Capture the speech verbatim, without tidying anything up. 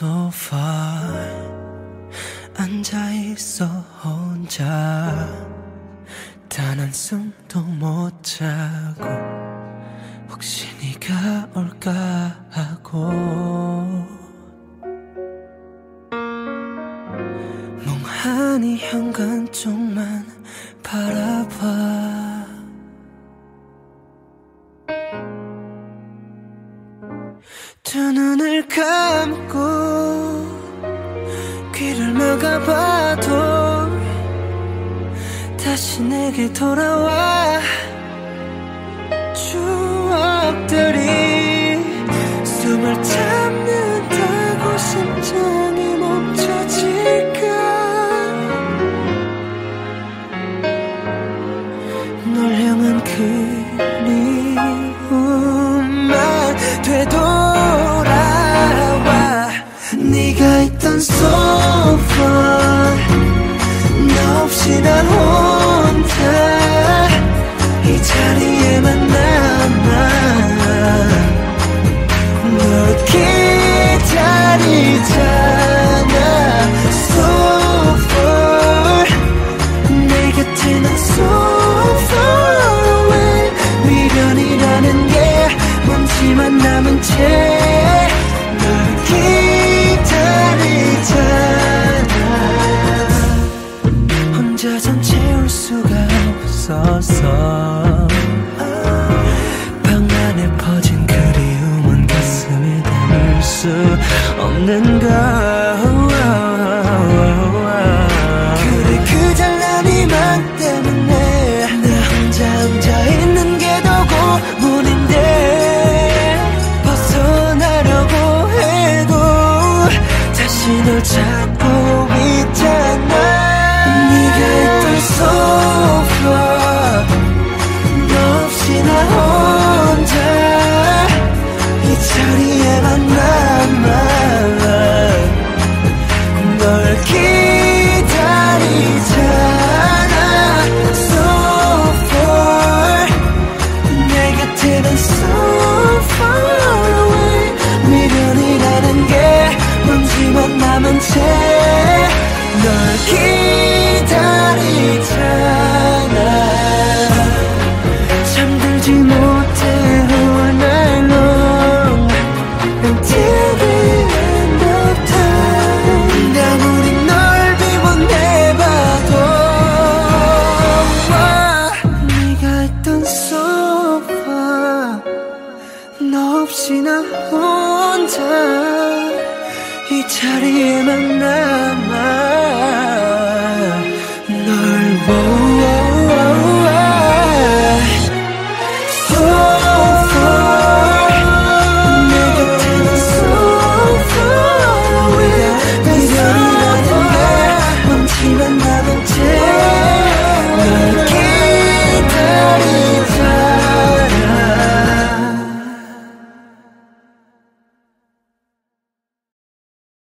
소파 앉아있어 혼자 단 한숨도 못 자고 혹시 네가 올까 하고 멍하니 현관 쪽만 바라봐. 두 눈을 감고 귀를 막아봐도 다시 내게 돌아와. 추억들이 숨을 참는다고 심장이 멈춰질까. 널 향한 그리움만 되돌아와. 네가 있던 소파 너 없이 난 혼자 이 자리에만 남아 널 기다리잖아. So far 내 곁에 난 so far away. 미련이라는 게 먼지만 남은 채 널 기다리잖아. 혼자선 채울 수가 없어서 방 안에 퍼진 그리움은 가슴에 담을 수 없는 걸. 그래 그 잘난 이맘 때문에 나 혼자 혼자 있는 게 더 고문인데 벗어나려고 해도 다시 널 찾고 있잖아. 네가 있던 소파 너 없이 나 혼자 이 자리에만 남아 널 기다리잖아. So far 내 곁에 난 so far away. 미련이라는 게 먼지만 남은 채 널 기다리잖아. 잠들지 못해 all night long until the end of time. 아무리 널 비워내봐도 네가 있던 소파 너 없이 나 혼자 이 자리에만 나